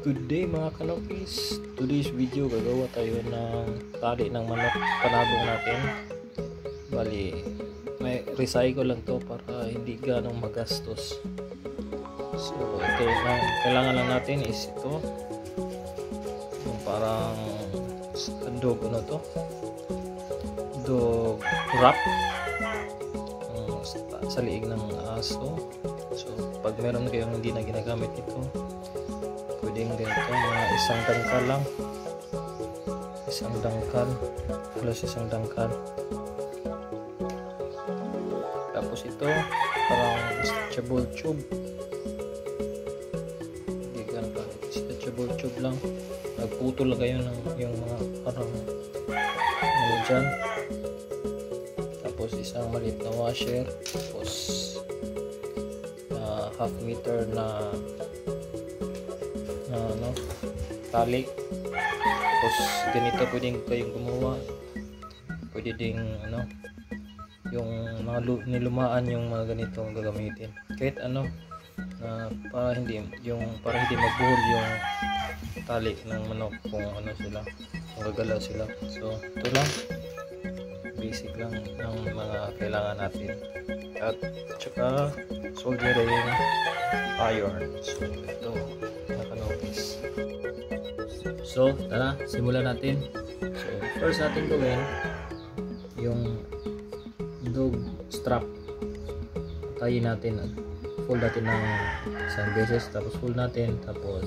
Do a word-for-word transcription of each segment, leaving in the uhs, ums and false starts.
Good day mga kanokis. Today's video gagawa tayo ng tali ng manok panabong natin. Bali may recycle lang to para hindi ganong magastos. So ito ang kailangan lang natin is ito yung parang dog ano to dog wrap um, sa liig ng aso. So pag meron kayong hindi na ginagamit ito, pwedeng ganito, mga isang dangkal lang, isang dangkal plus isang dangkal. Tapos ito parang stretchable tube, hindi ganun pa, stretchable tube lang, nagputol kayo ng yung mga parang ano dyan. Tapos isang maliit na washer, tapos uh, half meter na Uh, ano, tali. Tapos ganito pwedeng kayong gumawa, pwede ding ano yung mga nilumaan yung mga ganito gagamitin kahit ano na uh, para hindi yung para hindi magbuhol yung tali ng manok kung ano sila, kung gagalaw sila. So ito lang, basic lang ng mga kailangan natin, at saka soldering iron. So ito mga kanokis. So tara, simulan natin. So first natin gawin yung dog strap. Tayin natin, fold natin ng isang beses, tapos fold natin, tapos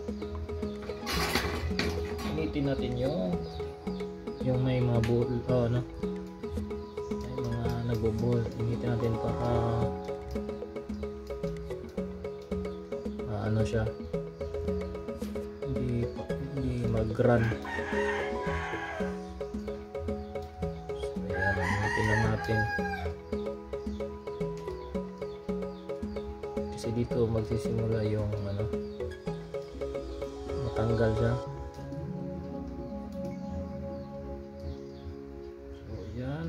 initin natin yung yung may mga buhol, oh, no? May mga nagbubuhol, initin natin para uh, ano siya, hindi hindi mag-run. So yan, initin lang natin kasi dito magsisimula yung ano, matanggal siya. So yan,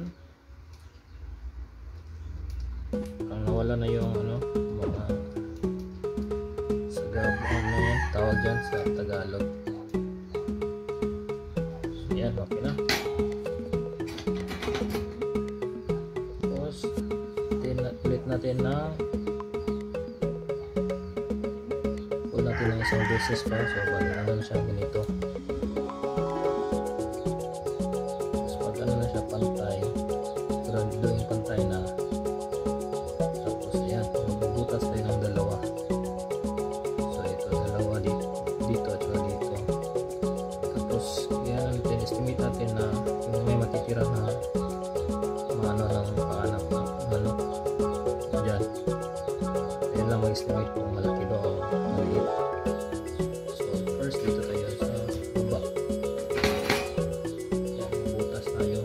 ang nawala na yung ano, mga sagabon na yan, tawag yan sa Tagalog. So yan, okay na. Tapos ulit natin na pull natin ng isang beses pa. So bali ano na siya, ganito. Tapos pag ano na siya, pantay, gradudo yung pantay na, tapos ayan, magbubutas tayo ng dalawa. So ito, dalawa dito, dito at saka dito. Tapos yan natin, estimate natin na yung may matitira na maano ng paanak na manok dyan. Ayan lang mag-estimate kung malaki ba o maliit. So first dito tayo sa baba. Yan, butas tayo.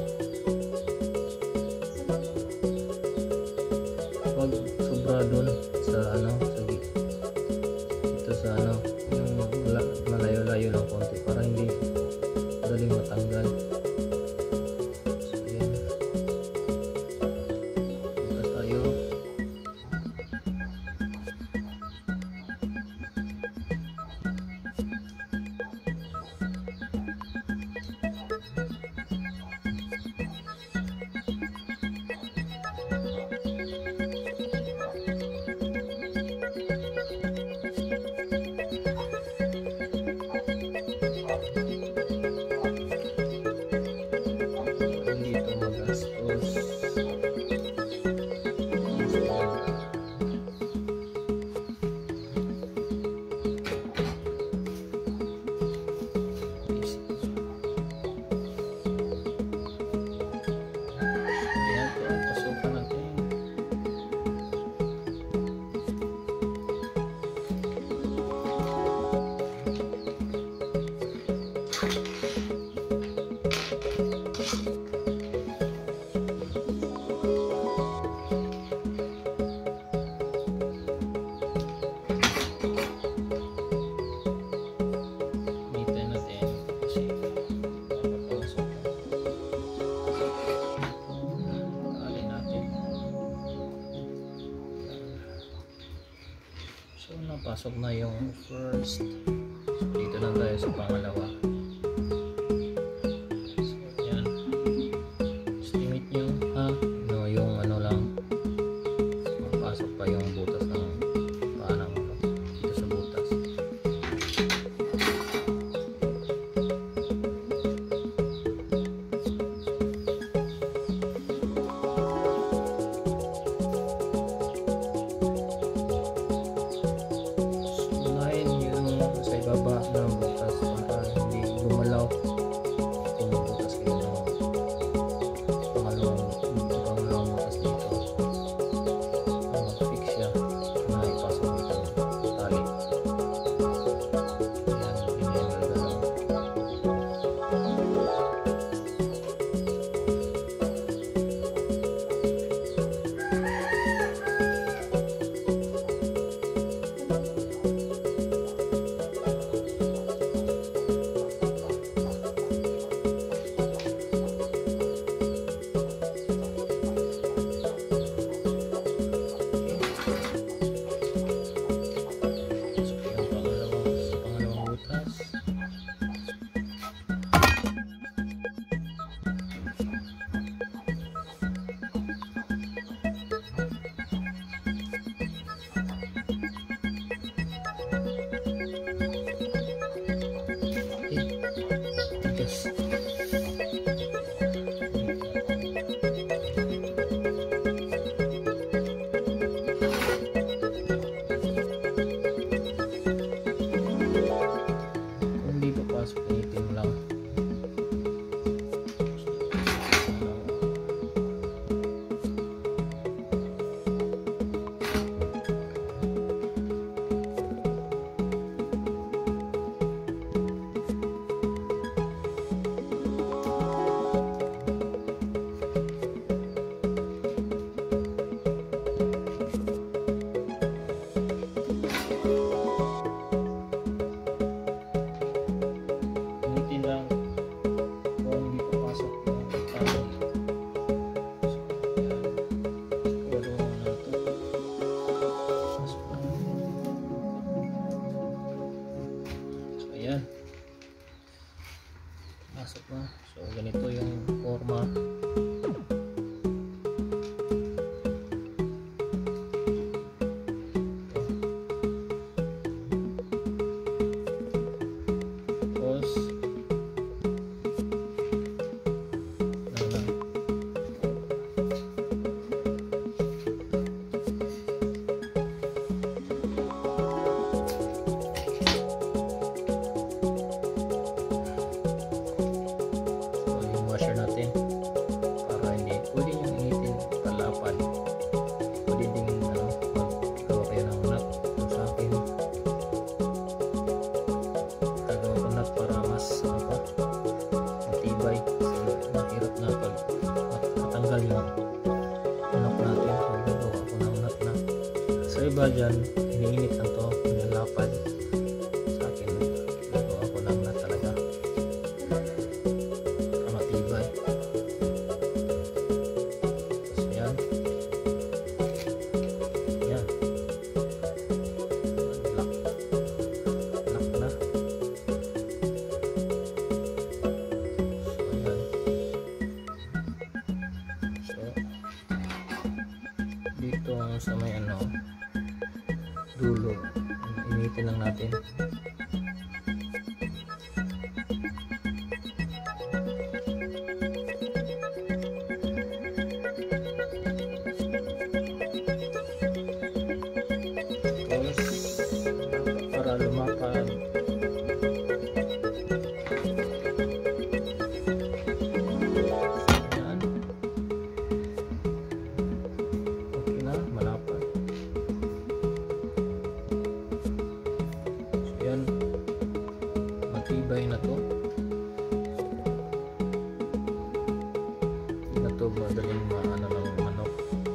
Huwag sobra dun sa ano, sa dito sa ano, yung malayo-layo lang konti para hindi madaling matanggal. So yan, butas tayo. So napasok na yung first Dito na tayo sa pangalawa. So, yan. Estimate nyo, ha? No, yung ano lang, mapasok pa yung butas ng paanang ano, dito sa butas. Unahin yung sa ibaba ng butas para hindi gumalaw kung butas kayo ng pangalawang pangalawang butas dito para mag-fix siya na ipasok dito yung tali. Ayan, ganyan gagalaw. Pasok yung pangalawang sa pangalawang butas. Okay. Tigas. Kung hindi papasok, initin mo lang. Initin lang kung hindi papasok yung tali. So, yan. Siguro na ito. Pasok na. So, ayan. Pasok na. So, ganito yung forma. Tapos, ano lang. So, yung washer natin para hindi pwede yung initin palapad. Pwede ding ano, maggawa kayo ng nut. Kung sa akin, gagawa ko nut para mas ano pa, matibay. Kasi mahirap na pag mat- matanggal yung manok natin. So, gagawa ko ng nut na. Sa iba dyan, iniinit lang to, nilalapad. Sa akin, gagawa ko ng nut talaga para matibay. Tapos yan. Yan. Lock. Lock na. So, ayan. So, dito sa may ano, dulo, initin lang natin. Tapos, para lumapad. Ayan. Okay na, malapad. So, yan. Matibay na to. Hindi na to madaling maano ng manok.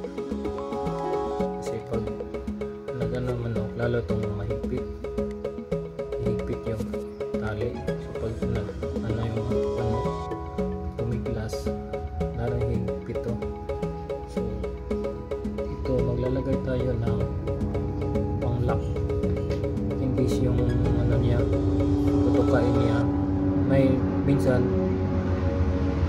Kasi pag alaga ng manok, lalo itong mahigpit. Higpit yung tali. So pag na, ano yung manok, tumiglas, larang higpit to. So ito, maglalagay tayo ng pang lock. Hindi yung ano niya,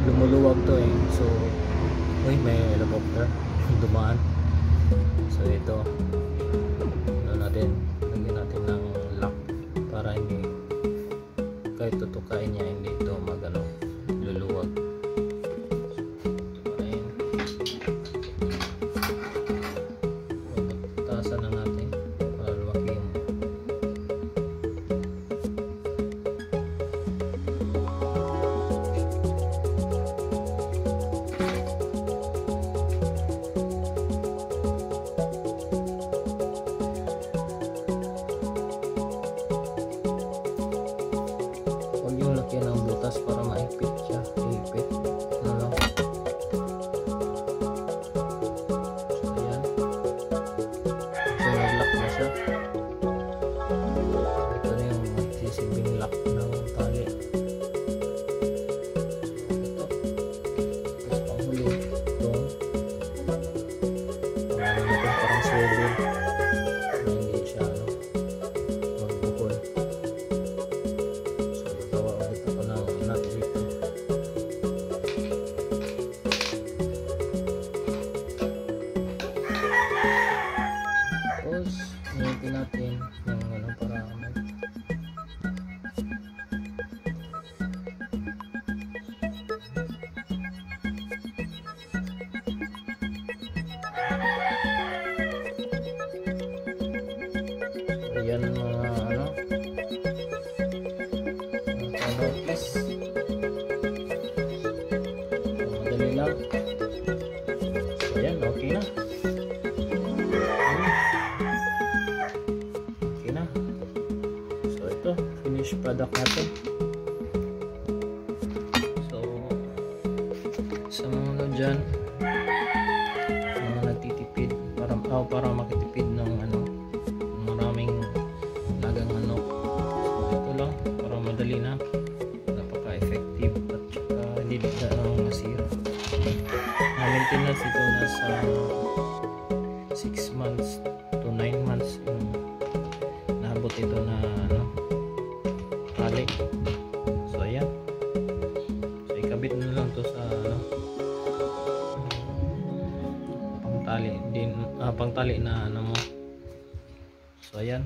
lumuluwag to eh. So uy, may helicopter dumaan. So ito, ano natin, lagyan natin ng lock para hindi kahit tutukain niya hindi ito magano luluwag. So, ito pa rin. Taasan na natin para lumaki yung laki ng butas para maipit siya, ipit ano lang. So ayan, so nag-lock na siya. Ito na yung magsisilbing lock ng tali. So ito, tapos panghuli itong pangalan natin parang swivel na hindi siya ano magbukol. Tapos nilagyan natin yung ano para mag so yan mga ano mga notice. So madali lang. So yan, okay na. Finished product natin. So sa mga ano dyan, mga nagtitipid para, oh, para makitipid ng ano maraming lagang ano, so ito lang para madali na, napaka effective at saka hindi na masira. Na maintenance ito nasa six months to nine months yung naabot ito na ano tali. So ayan, so ikabit na lang to sa ano pangtali din, ah, pangtali na ano mo. So ayan,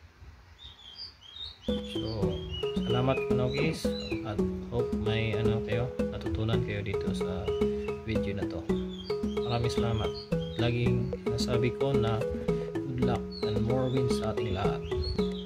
so salamat Kanogis at hope may ano kayo natutunan kayo dito sa video na to. Maraming salamat. Laging nasabi ko na good luck and more wins sa ating lahat.